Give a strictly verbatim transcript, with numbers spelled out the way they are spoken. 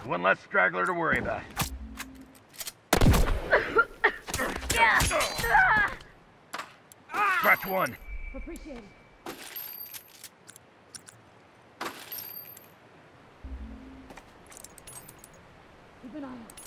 one less straggler to worry about. Scratch one. Appreciate it. Keep an eye out.